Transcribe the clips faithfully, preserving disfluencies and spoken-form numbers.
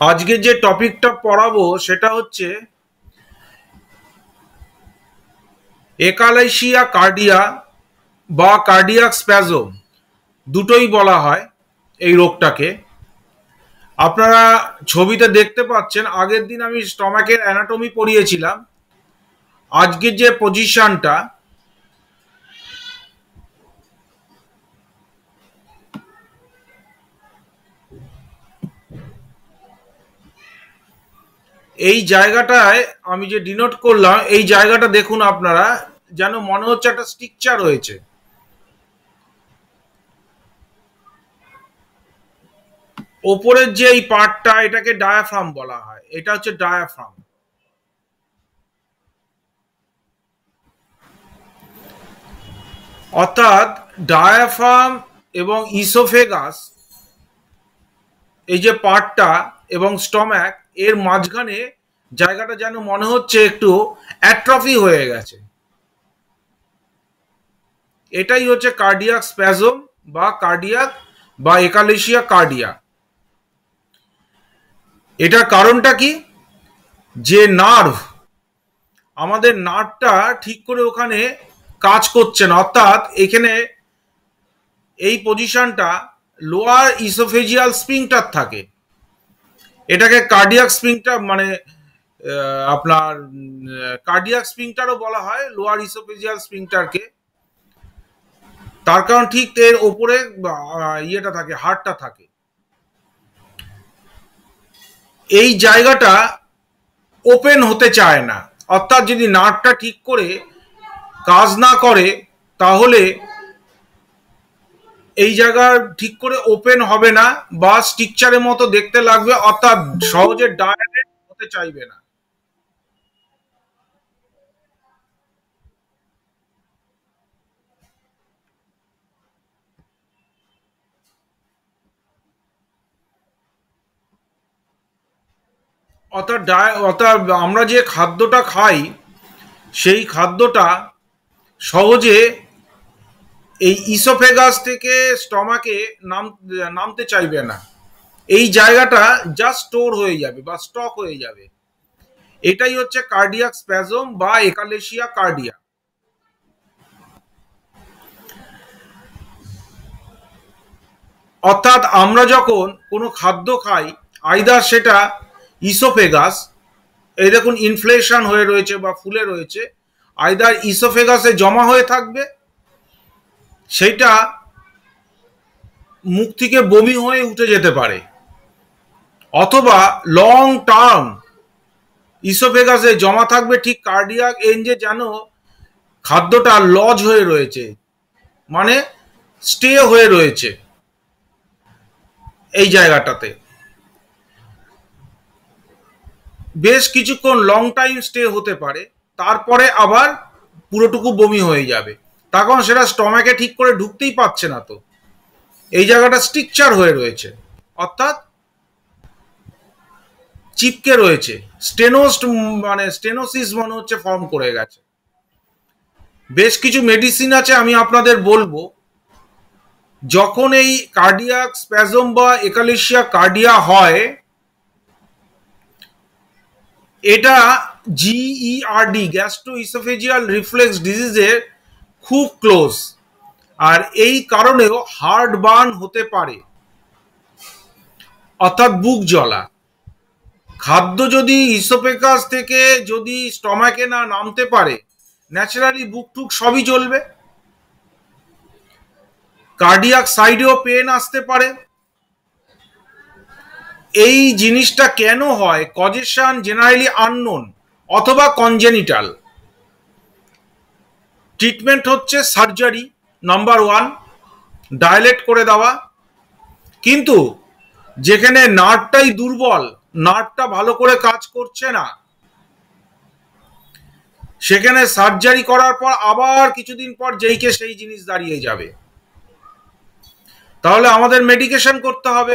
আজকে যে টপিকটা পড়াবো সেটা হচ্ছে একালেশিয়া কার্ডিয়া বা কার্ডিয়াক স্প্যাজম, দুটোই বলা হয় এই রোগটাকে। আপনারা ছবিতে দেখতে পাচ্ছেন, আগের দিন আমি স্টমাকের অ্যানাটমি পড়িয়েছিলাম। আজকের যে পজিশনটা, এই জায়গাটায় আমি যে ডিনোট করলাম, এই জায়গাটা দেখুন আপনারা, যেন মনে হচ্ছে একটা স্ট্রাকচার হয়েছে। ওপরের যে এই পার্টটা, এটাকে ডায়াফ্রাম বলা হয়। এটা হচ্ছে ডায়াফ্রাম। অর্থাৎ ডায়াফ্রাম এবং ইসোফেগাস, এই যে পার্টটা এবং স্টমাক, এর মাঝখানে জায়গাটা যেন মনে হচ্ছে একটু অ্যাট্রফি হয়ে গেছে। এটাই হচ্ছে কার্ডিয়াক স্প্যাজম বা কার্ডিয়াক বা একালেশিয়া কার্ডিয়া। এটার কারণটা কি? যে নার্ভ, আমাদের নার্ভটা ঠিক করে ওখানে কাজ করছে না। অর্থাৎ এখানে এই পজিশনটা লোয়ার ইসোফেজিয়াল স্ফিংক্টার থাকে। এটাকে কার্ডিয়াক স্ফিংক্টার মানে আপনার কার্ডিয়াক স্ফিংক্টারও বলা হয়, লোয়ার ইসোফেজিয়াল স্ফিংক্টারকে। তার কারণ ঠিক এর ওপরে ইয়েটা থাকে, হার্টটা থাকে। এই জায়গাটা ওপেন হতে চায় না। অর্থাৎ যদি নার্ভটা ঠিক করে কাজ না করে, তাহলে এই জায়গা ঠিক করে ওপেন হবে না বা স্ট্রাকচারের মতো দেখতে লাগবে। অর্থাৎ সহজে ডায়ালেট হতে চাইবে না। অর্থাৎ অর্থাৎ আমরা যে খাদ্যটা খাই, সেই খাদ্যটা সহজে এই ইসোফেগাস থেকে স্টমাকে নাম নামতে চাইবে না। এই জায়গাটা জাস্ট স্টোর হয়ে যাবে বা স্টক হয়ে যাবে। এটাই হচ্ছে কার্ডিয়াক স্প্যাজম বা একালেশিয়া কার্ডিয়া। অর্থাৎ আমরা যখন কোনো খাদ্য খাই, আইদার সেটা ইসোফেগাস, এই দেখুন ইনফ্লেশন হয়ে রয়েছে বা ফুলে রয়েছে, আইদার ইসোফেগাসে জমা হয়ে থাকবে, সেইটা মুখ থেকে বমি হয়ে উঠে যেতে পারে, অথবা লং টার্ম ইসোফেগাসে জমা থাকবে ঠিক কার্ডিয়াক এনজে, যেন খাদ্যটা লজ হয়ে রয়েছে, মানে স্টে হয়ে রয়েছে এই জায়গাটাতে। বেশ কিছুক্ষণ লং টাইম স্টে হতে পারে, তারপরে আবার পুরোটুকু বমি হয়ে যাবে। তখন সেটা স্টমাকে ঠিক করে ঢুকতেই পারছে না, তো এই জায়গাটা স্ট্রাকচার হয়ে রয়েছে, অর্থাৎ চিপকে রয়েছে, স্টেনোস মানে স্টেনোসিস মনে হচ্ছে ফর্ম করে গেছে। বেশ কিছু মেডিসিন আছে, আমি আপনাদের বলবো। যখন এই কার্ডিয়াক স্প্যাজম বা একালেশিয়া কার্ডিয়া হয়, এটা জিইআরডি, গ্যাস্ট্রো ইসোফেজিয়াল রিফ্লেক্স ডিজিজের খুব ক্লোজ, আর এই কারণেও হার্ট বার্ন হতে পারে, অর্থাৎ বুক জ্বলা। খাদ্য যদি ইসোফেগাস থেকে যদি স্টমাকে না নামতে পারে, ন্যাচারালি বুক টুক সবই জ্বলবে। কার্ডিয়াক সাইডেও পেন আসতে পারে। এই জিনিসটা কেন হয়? কজেশন জেনারেলি আননোন অথবা কনজেনিটাল। ট্রিটমেন্ট হচ্ছে সার্জারি নাম্বার ওয়ান, ডায়ালেট করে দেওয়া। কিন্তু যেখানে নার্ভটাই দুর্বল, নার্ভটা ভালো করে কাজ করছে না, সেখানে সার্জারি করার পর আবার কিছুদিন পর যেইকে সেই জিনিস দাঁড়িয়ে যাবে। তাহলে আমাদের মেডিকেশন করতে হবে।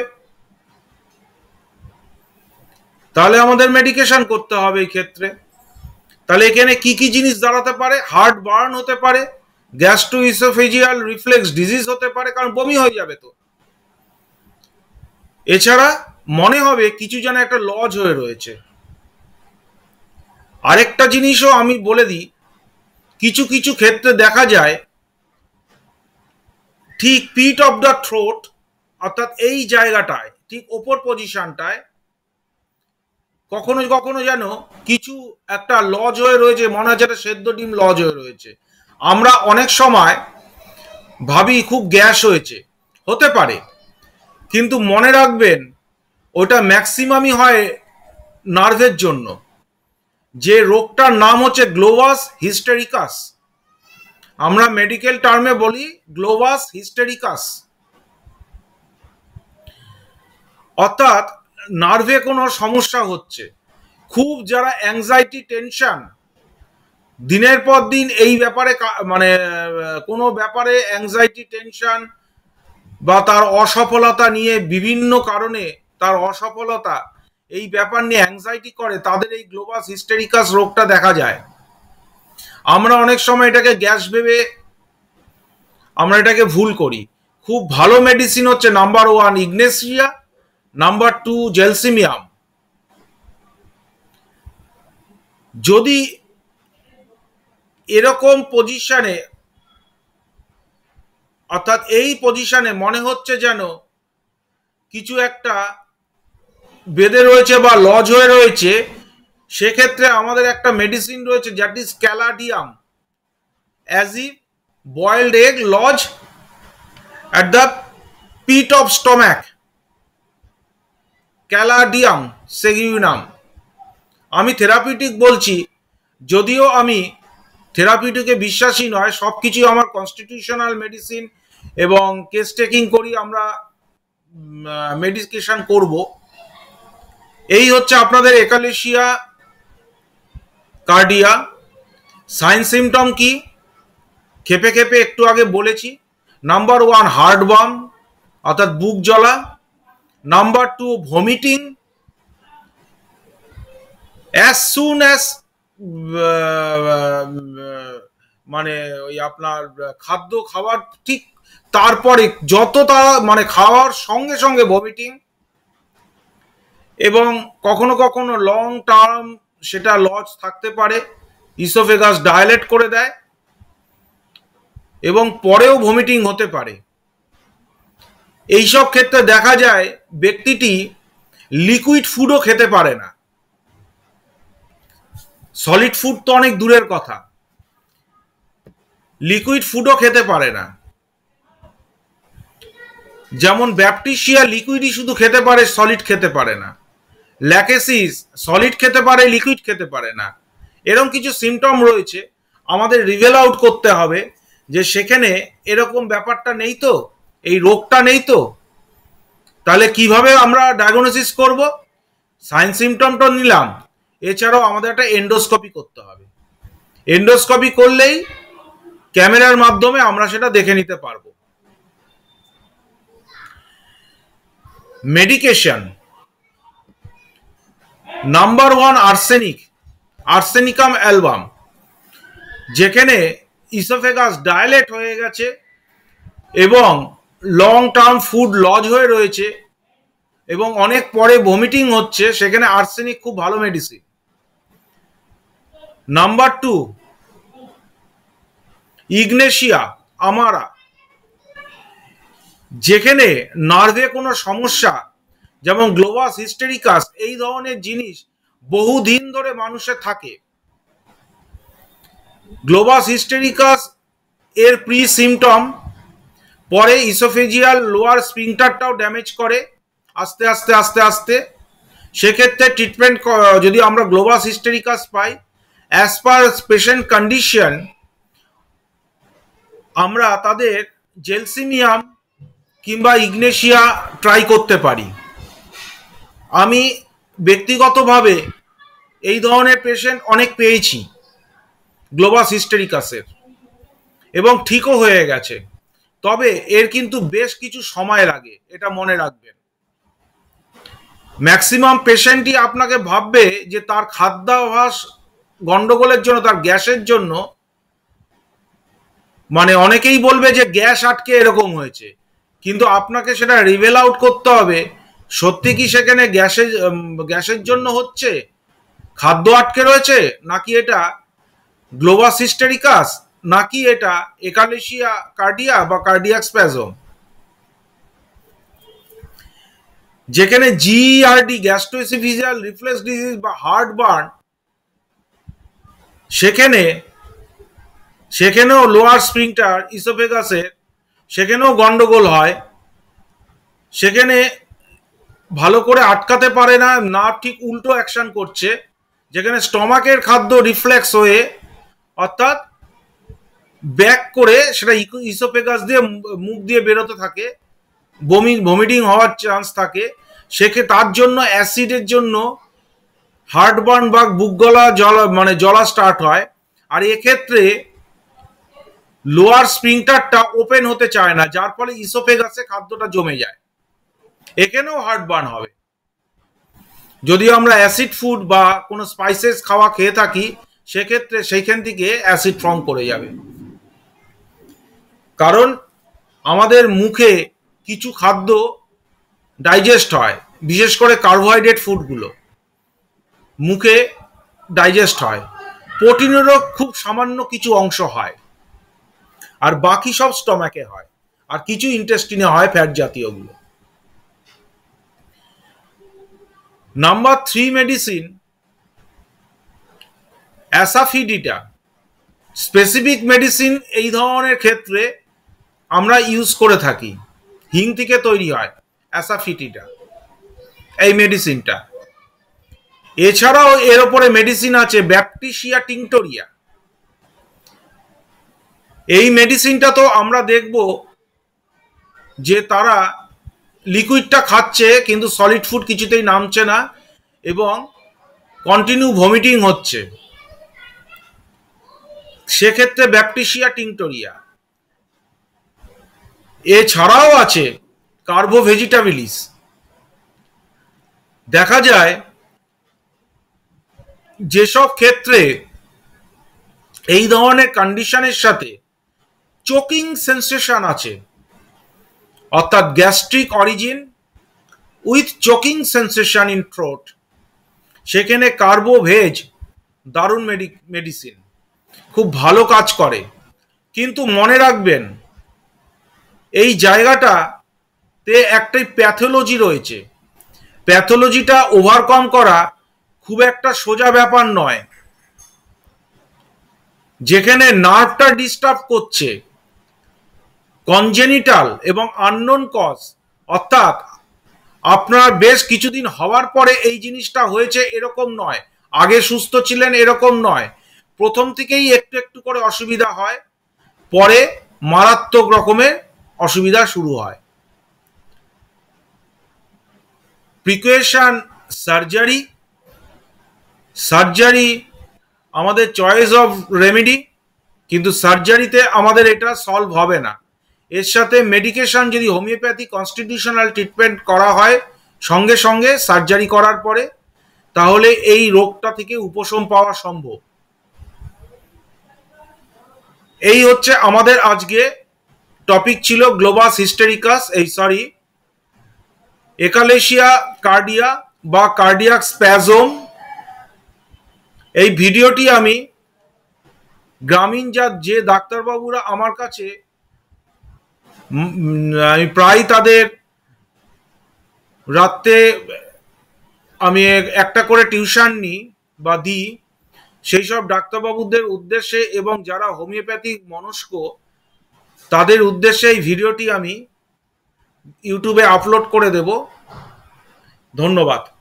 তাহলে আমাদের মেডিকেশন করতে হবে এই ক্ষেত্রে। তাহলে এখানে কি কি জিনিস দাঁড়াতে পারে? হার্ট বার্ন হতে পারে, গ্যাস্ট্রো ইসোফেজিয়াল রিফ্লেক্স ডিজিজ হতে পারে, কারণ বমি হয়ে যাবে তো। এছাড়া মনে হবে কিছু যেন একটা লজ হয়ে রয়েছে। আরেকটা জিনিসও আমি বলে দিই, কিছু কিছু ক্ষেত্রে দেখা যায় ঠিক পিট অফ দ্য থ্রোট, অর্থাৎ এই জায়গাটায় ঠিক ওপর পজিশনটায় কখনো কখনো যেন কিছু একটা লজ হয়ে রয়েছে, মনে হচ্ছে একটা সেদ্ধ ডিম লজ হয়ে রয়েছে। আমরা অনেক সময় ভাবি খুব গ্যাস হয়েছে, হতে পারে, কিন্তু মনে রাখবেন ওটা ম্যাক্সিমামই হয় নার্ভের জন্য। যে রোগটার নাম হচ্ছে গ্লোবাস হিস্টেরিকাস, আমরা মেডিকেল টার্মে বলি গ্লোবাস হিস্টেরিকাস। অর্থাৎ নার্ভে কোনো সমস্যা হচ্ছে, খুব যারা অ্যাংজাইটি টেনশন, দিনের পর দিন এই ব্যাপারে মানে কোনো ব্যাপারে অ্যাংজাইটি টেনশন বা তার অসফলতা নিয়ে বিভিন্ন কারণে তার অসফলতা এই ব্যাপার নিয়ে অ্যাংজাইটি করে, তাদের এই গ্লোবাস হিস্টেরিকাস রোগটা দেখা যায়। আমরা অনেক সময় এটাকে গ্যাস ভেবে আমরা এটাকে ভুল করি। খুব ভালো মেডিসিন হচ্ছে number one ignatia, number two gelsemium. যদি এরকম পজিশনে, অর্থাৎ এই পজিশনে মনে হচ্ছে যেন কিছু একটা বেঁধে রয়েছে বা লজ হয়ে রয়েছে, সেক্ষেত্রে আমাদের একটা মেডিসিন রয়েছে that is caladium, as if boiled egg lodge at the pit of stomach, caladium seguinum. আমি থেরাপিউটিক বলছি, যদিও আমি থেরাপিউটিকে বিশ্বাসী নয়, সব কিছুই আমার কনস্টিটিউশনাল মেডিসিন এবং কেস টেকিং করি, আমরা মেডিকেশন করব। এই হচ্ছে আপনাদের একালেশিয়া কার্ডিয়া। সাইন সিমটম কি খেপে খেপে একটু আগে বলেছি। নাম্বার ওয়ান হার্ট বাম, অর্থাৎ বুক জ্বলা। Number two vomiting, as soon as মানে ওই আপনার খাদ্য খাওয়ার ঠিক তারপরে যত তারা মানে খাওয়ার সঙ্গে সঙ্গে ভমিটিং, এবং কখনো কখনো লং টার্ম সেটা লজ থাকতে পারে, ইসোফেগাস ডায়ালেট করে দেয় এবং পরেও ভমিটিং হতে পারে। এইসব ক্ষেত্রে দেখা যায় ব্যক্তিটি লিকুইড ফুডও খেতে পারে না, সলিড ফুড তো অনেক দূরের কথা, লিকুইড ফুডও খেতে পারে না। যেমন ব্যাপটিশিয়া লিকুইডই শুধু খেতে পারে, সলিড খেতে পারে না। ল্যাকেসিস সলিড খেতে পারে, লিকুইড খেতে পারে না। এরকম কিছু সিমটম রয়েছে, আমাদের রিভেল আউট করতে হবে যে সেখানে এরকম ব্যাপারটা নেই তো, এই রোগটা নেই তো। তাহলে কিভাবে আমরা ডায়াগনোসিস করব? সাইন সিমটমটা নিলাম, এছাড়াও আমাদের একটা এন্ডোস্কোপি করতে হবে। এন্ডোস্কোপি করলেই ক্যামেরার মাধ্যমে আমরা সেটা দেখে নিতে পারবো। Medication number one arsenic, arsenicum album. যেখানে ইসোফেগাস ডায়ালেট হয়ে গেছে এবং লং টার্ম ফুড লজ হয়ে রয়েছে এবং অনেক পরে ভমিটিং হচ্ছে, সেখানে আর্সেনিক খুব ভালো মেডিসিন। নাম্বার টু ইগনেশিয়া আমারা, যেখানে নার্ভে কোনো সমস্যা যেমন গ্লোবাস হিস্টেরিকাস এই ধরনের জিনিস বহুদিন ধরে মানুষের থাকে। গ্লোবাস হিস্টেরিকাস এর প্রি সিমটম পরে ইসোফেজিয়াল লোয়ার স্পিংটারটাও ড্যামেজ করে আস্তে আস্তে আস্তে আস্তে। সেক্ষেত্রে ট্রিটমেন্ট যদি আমরা গ্লোবাস হিস্টেরিকাস পাই, অ্যাজ পার পেশেন্ট কন্ডিশন আমরা তাদের জেলসিমিয়াম কিংবা ইগনেশিয়া ট্রাই করতে পারি। আমি ব্যক্তিগতভাবে এই ধরনের পেশেন্ট অনেক পেয়েছি গ্লোবাস হিস্টেরিকাসের, এবং ঠিকও হয়ে গেছে। তবে এর কিন্তু বেশ কিছু সময় লাগে, এটা মনে রাখবেন। ম্যাক্সিমাম পেশেন্টই আপনাকে ভাববে যে তার খাদ্যাভ্যাস গন্ডগোলের জন্য, তার গ্যাসের জন্য, মানে অনেকেই বলবে যে গ্যাস আটকে এরকম হয়েছে, কিন্তু আপনাকে সেটা রিভেল আউট করতে হবে সত্যি কি সেখানে গ্যাসের গ্যাসের জন্য হচ্ছে, খাদ্য আটকে রয়েছে, নাকি এটা গ্লোবাস হিস্টেরিকাস, নাকি এটা একালেশিয়া কার্ডিয়া বা কার্ডিয়াক স্প্যাজম? যেখানে জিইআরডি গ্যাস্ট্রোএসোফেজিয়াল রিফ্লেক্স ডিজিজ বা হার্ট বার্ন, সেখানে সেখানেও লোয়ার স্প্রিংটার ইসোফেগাসের সেখানেও গন্ডগোল হয়, সেখানে ভালো করে আটকাতে পারে না, না ঠিক উল্টো অ্যাকশন করছে, যেখানে স্টমাকের খাদ্য রিফ্লেক্স হয়ে অর্থাৎ ব্যাক করে সেটা ইসোফেগাস দিয়ে মুখ দিয়ে বেরোতে থাকে, বমি ভমিটিং হওয়ার চান্স থাকে, সেকে তার জন্য অ্যাসিডের জন্য হার্টবার্ন বা বুক গলা জল মানে জলা স্টার্ট হয়। আর এক্ষেত্রে লোয়ার স্প্রিংটারটা ওপেন হতে চায় না, যার ফলে ইসোফেগাসে খাদ্যটা জমে যায়, এখানেও হার্টবার্ন হবে। যদি আমরা অ্যাসিড ফুড বা কোনো স্পাইসেস খাওয়া খেয়ে থাকি, সেক্ষেত্রে সেইখান থেকে অ্যাসিড ফর্ম করে যাবে। কারণ আমাদের মুখে কিছু খাদ্য ডাইজেস্ট হয়, বিশেষ করে কার্বোহাইড্রেট ফুডগুলো মুখে ডাইজেস্ট হয়, প্রোটিনেরও খুব সামান্য কিছু অংশ হয়, আর বাকি সব স্টমাকে হয়, আর কিছু ইন্টেস্টিনে হয় ফ্যাট জাতীয়গুলো। Number three medicine asafoetida, specific medicine এই ধরনের ক্ষেত্রে আমরা ইউজ করে থাকি, হিং থেকে তৈরি হয় অ্যাসাফিডিটা এই মেডিসিনটা। এছাড়াও এর ওপরে মেডিসিন আছে ব্যাপটিসিয়া টিংটোরিয়া। এই মেডিসিনটা তো আমরা দেখব যে তারা লিকুইডটা খাচ্ছে কিন্তু সলিড ফুড কিছুতেই নামছে না এবং কন্টিনিউ ভমিটিং হচ্ছে, সেক্ষেত্রে ব্যাপটিসিয়া টিংটোরিয়া। এছাড়াও আছে কার্বো ভেজিটাবিলিস। দেখা যায় যেসব ক্ষেত্রে এই ধরনের কন্ডিশনের সাথে চোকিং সেন্সেশন আছে, অর্থাৎ gastric origin with choking sensation in throat, সেখানে কার্বো ভেজ দারুণ মেডিসিন, খুব ভালো কাজ করে। কিন্তু মনে রাখবেন এই জায়গাটাতে একটাই প্যাথোলজি রয়েছে, প্যাথোলজিটা ওভারকাম করা খুব একটা সোজা ব্যাপার নয়। যেখানে নার্ভটা ডিস্টার্ব করছে, কনজেনিটাল এবং আননোন কজ, অর্থাৎ আপনার বেশ কিছুদিন হওয়ার পরে এই জিনিসটা হয়েছে এরকম নয়, আগে সুস্থ ছিলেন এরকম নয়, প্রথম থেকেই একটু একটু করে অসুবিধা হয়, পরে মারাত্মক রকমের অসুবিধা শুরু হয়। প্রিকশন সার্জারি, সার্জারি আমাদের চয়েস অফ রেমেডি, কিন্তু সার্জারিতে আমাদের এটা সলভ হবে না। এর সাথে মেডিকেশন যদি হোমিওপ্যাথি কনস্টিটিউশনাল ট্রিটমেন্ট করা হয় সঙ্গে সঙ্গে সার্জারি করার পরে, তাহলে এই রোগটা থেকে উপশম পাওয়া সম্ভব। এই হচ্ছে আমাদের আজকে টপিক ছিল গ্লোবাস হিস্টেরিকাস, এই সরি একালেশিয়া কার্ডিয়া বা কার্ডিয়াক স্প্যাজম। এই ভিডিওটি আমি গ্রামীণ যা যে ডাক্তারবাবুরা আমার কাছে, আমি প্রায় তাদের রাতে আমি একটা করে টিউশন নিই বা দিই, সেই সব ডাক্তারবাবুদের উদ্দেশ্যে এবং যারা হোমিওপ্যাথিক মনস্ক তাদের উদ্দেশ্যে এই ভিডিওটি আমি ইউটিউবে আপলোড করে দেব। ধন্যবাদ।